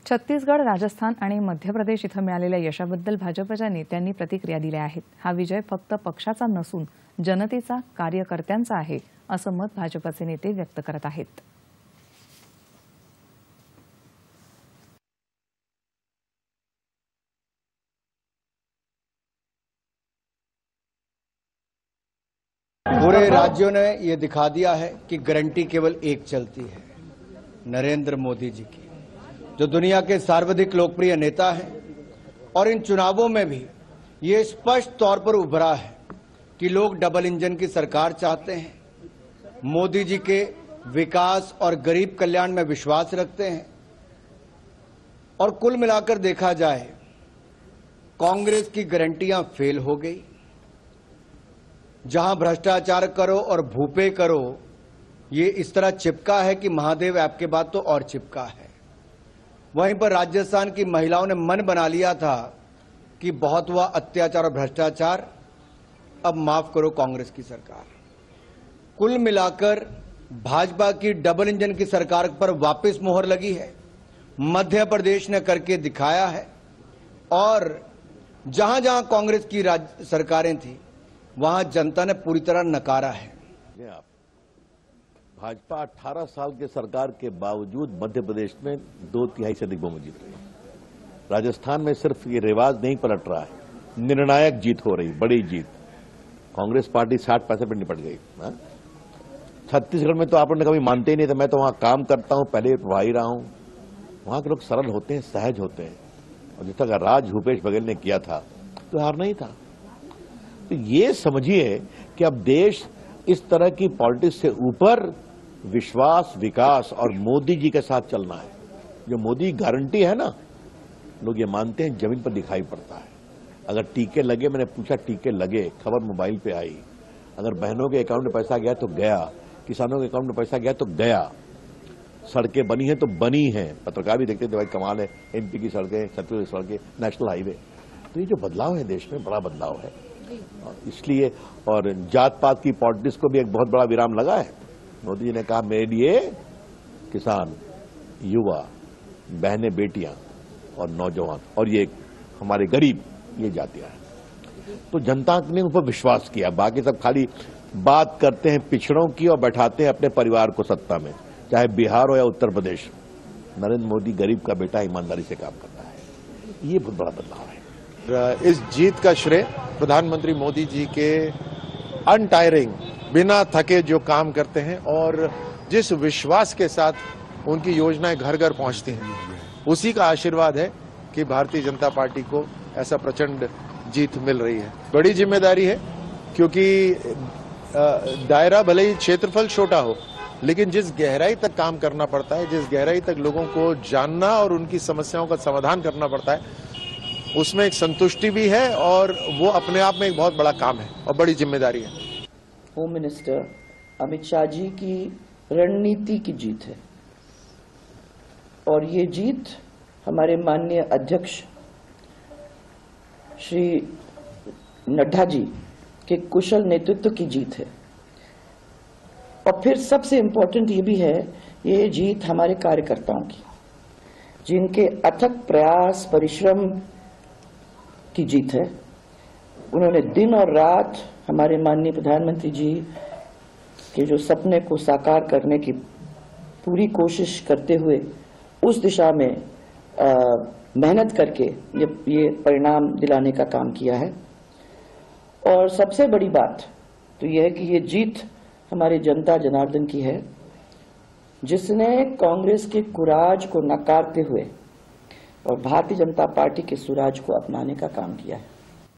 छत्तीसगड, राजस्थान आणि मध्य प्रदेश इथं मिळालेल्या यशाबद्दल भाजपच्या नेत्यांनी प्रतिक्रिया दिल्या आहेत। हा विजय फक्त पक्षाचा नसून जनतेचा, कार्यकर्त्यांचा आहे, असं मत भाजपचे नेते व्यक्त करत आहेत। पूरे राज्यों ने ये दिखा दिया है कि गारंटी केवल एक चलती है, नरेंद्र मोदी जी की, जो दुनिया के सर्वाधिक लोकप्रिय नेता हैं। और इन चुनावों में भी ये स्पष्ट तौर पर उभरा है कि लोग डबल इंजन की सरकार चाहते हैं, मोदी जी के विकास और गरीब कल्याण में विश्वास रखते हैं। और कुल मिलाकर देखा जाए, कांग्रेस की गारंटियां फेल हो गई। जहां भ्रष्टाचार करो और भूपे करो, ये इस तरह चिपका है कि महादेव ऐप के बाद तो और चिपका है। वहीं पर राजस्थान की महिलाओं ने मन बना लिया था कि बहुत हुआ अत्याचार और भ्रष्टाचार, अब माफ करो कांग्रेस की सरकार। कुल मिलाकर भाजपा की डबल इंजन की सरकार पर वापस मोहर लगी है। मध्य प्रदेश ने करके दिखाया है, और जहां जहां कांग्रेस की सरकारें थी वहां जनता ने पूरी तरह नकारा है। भाजपा 18 साल के सरकार के बावजूद मध्य प्रदेश में 2/3 से अधिक बहुमत जीत रही है। राजस्थान में सिर्फ ये रिवाज नहीं पलट रहा है, निर्णायक जीत हो रही, बड़ी जीत। कांग्रेस पार्टी 60% पर निपट गई। छत्तीसगढ़ में तो आप लोगों ने कभी मानते ही नहीं थे। मैं तो वहां काम करता हूं, पहले प्रभारी रहा हूं। वहां के लोग सरल होते हैं, सहज होते हैं, और जिस तरह राज भूपेश बघेल ने किया था तो हार नहीं था। तो ये समझिए कि अब देश इस तरह की पॉलिटिक्स से ऊपर विश्वास, विकास और मोदी जी के साथ चलना है। जो मोदी गारंटी है ना, लोग ये मानते हैं, जमीन पर दिखाई पड़ता है। अगर टीके लगे, मैंने पूछा टीके लगे, खबर मोबाइल पे आई। अगर बहनों के अकाउंट में पैसा गया तो गया, किसानों के अकाउंट में पैसा गया तो गया, सड़कें बनी हैं तो बनी हैं। पत्रकार भी देखते थे, भाई कमाल है, एमपी की सड़कें, छत्तीसगढ़ की सड़कें, नेशनल हाईवे। तो ये जो बदलाव है देश में, बड़ा बदलाव है। इसलिए और जात पात की पॉलिटिक्स को भी एक बहुत बड़ा विराम लगा है। मोदी जी ने कहा, मेरे लिए किसान, युवा, बहनें, बेटियां और नौजवान और ये हमारे गरीब, ये जातियां हैं। तो जनता ने उन पर विश्वास किया। बाकी सब खाली बात करते हैं पिछड़ों की और बैठाते हैं अपने परिवार को सत्ता में, चाहे बिहार हो या उत्तर प्रदेश। नरेंद्र मोदी गरीब का बेटा ईमानदारी से काम करता है। ये बहुत बड़ा बदलाव है। इस जीत का श्रेय प्रधानमंत्री मोदी जी के अनटायरिंग, बिना थके जो काम करते हैं और जिस विश्वास के साथ उनकी योजनाएं घर घर पहुंचती हैं, उसी का आशीर्वाद है कि भारतीय जनता पार्टी को ऐसा प्रचंड जीत मिल रही है। बड़ी जिम्मेदारी है, क्योंकि दायरा भले ही क्षेत्रफल छोटा हो, लेकिन जिस गहराई तक काम करना पड़ता है, जिस गहराई तक लोगों को जानना और उनकी समस्याओं का समाधान करना पड़ता है, उसमें एक संतुष्टि भी है, और वो अपने आप में एक बहुत बड़ा काम है और बड़ी जिम्मेदारी है। होम मिनिस्टर अमित शाह जी की रणनीति की जीत है, और ये जीत हमारे माननीय अध्यक्ष श्री नड्डा जी के कुशल नेतृत्व की जीत है। और फिर सबसे इम्पोर्टेंट ये भी है, ये जीत हमारे कार्यकर्ताओं की, जिनके अथक प्रयास, परिश्रम की जीत है। उन्होंने दिन और रात हमारे माननीय प्रधानमंत्री जी के जो सपने को साकार करने की पूरी कोशिश करते हुए उस दिशा में मेहनत करके ये परिणाम दिलाने का काम किया है। और सबसे बड़ी बात तो यह है कि ये जीत हमारे जनता जनार्दन की है, जिसने कांग्रेस के कुराज को नकारते हुए और भारतीय जनता पार्टी के सुराज को अपनाने का काम किया है।